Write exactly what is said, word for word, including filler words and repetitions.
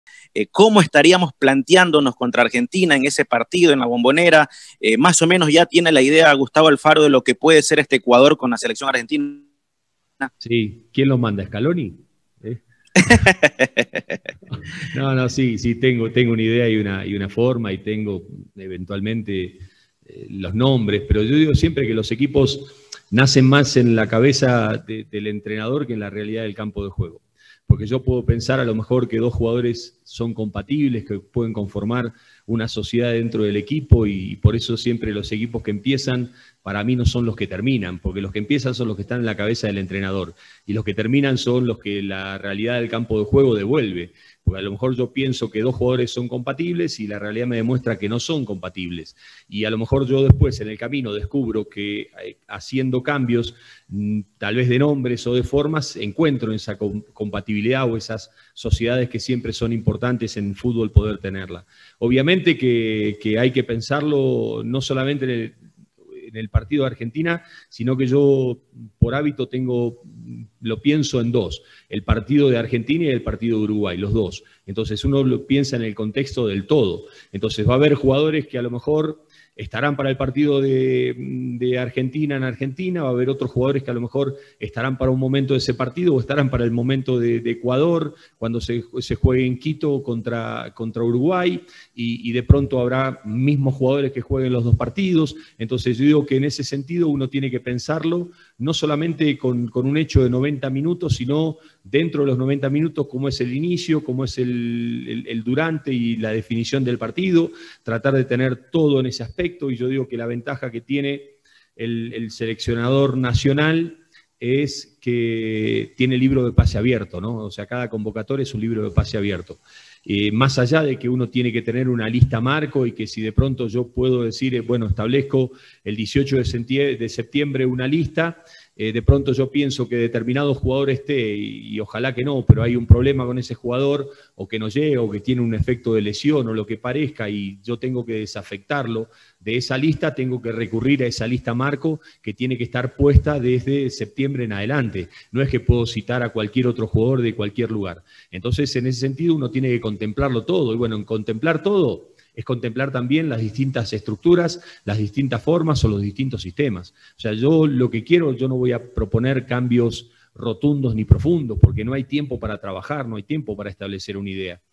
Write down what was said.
eh, cómo estaríamos planteándonos contra Argentina en ese partido, en la Bombonera. Eh, más o menos ya tiene la idea Gustavo Alfaro de lo que puede ser este Ecuador con la selección argentina. Sí, ¿quién lo manda? ¿Scaloni? ¿Eh? No, no, sí, sí, tengo, tengo una idea y una, y una forma y tengo eventualmente eh, los nombres, pero yo digo siempre que los equipos nacen más en la cabeza de, del entrenador que en la realidad del campo de juego. Porque yo puedo pensar a lo mejor que dos jugadores son compatibles, que pueden conformar una sociedad dentro del equipo y por eso siempre los equipos que empiezan para mí no son los que terminan, porque los que empiezan son los que están en la cabeza del entrenador y los que terminan son los que la realidad del campo de juego devuelve. Porque a lo mejor yo pienso que dos jugadores son compatibles y la realidad me demuestra que no son compatibles. Y a lo mejor yo después en el camino descubro que eh, haciendo cambios, tal vez de nombres o de formas, encuentro esa compatibilidad o esas sociedades que siempre son importantes en fútbol poder tenerla. Obviamente que, que hay que pensarlo no solamente en el, en el partido de Argentina, sino que yo por hábito tengo, lo pienso en dos, el partido de Argentina y el partido de Uruguay, los dos. Entonces uno lo piensa en el contexto del todo. Entonces va a haber jugadores que a lo mejor estarán para el partido de, de Argentina en Argentina, va a haber otros jugadores que a lo mejor estarán para un momento de ese partido o estarán para el momento de, de Ecuador, cuando se, se juegue en Quito contra, contra Uruguay, y, y de pronto habrá mismos jugadores que jueguen los dos partidos. Entonces yo digo que en ese sentido uno tiene que pensarlo, no solamente con, con un hecho de noventa minutos, sino dentro de los noventa minutos, cómo es el inicio, cómo es el, el, el durante y la definición del partido, tratar de tener todo en ese aspecto, y yo digo que la ventaja que tiene el, el seleccionador nacional es que tiene libro de pase abierto, ¿no? O sea, cada convocatoria es un libro de pase abierto. Eh, más allá de que uno tiene que tener una lista marco y que si de pronto yo puedo decir, eh, bueno, establezco el dieciocho de septiembre una lista, eh, de pronto yo pienso que determinado jugador esté, y, y ojalá que no, pero hay un problema con ese jugador, o que no llega, o que tiene un efecto de lesión, o lo que parezca, y yo tengo que desafectarlo de esa lista, tengo que recurrir a esa lista marco que tiene que estar puesta desde septiembre en adelante. No es que puedo citar a cualquier otro jugador de cualquier lugar. Entonces, en ese sentido, uno tiene que contemplarlo todo. Y bueno, en contemplar todo es contemplar también las distintas estructuras, las distintas formas o los distintos sistemas. O sea, yo lo que quiero, yo no voy a proponer cambios rotundos ni profundos, porque no hay tiempo para trabajar, no hay tiempo para establecer una idea.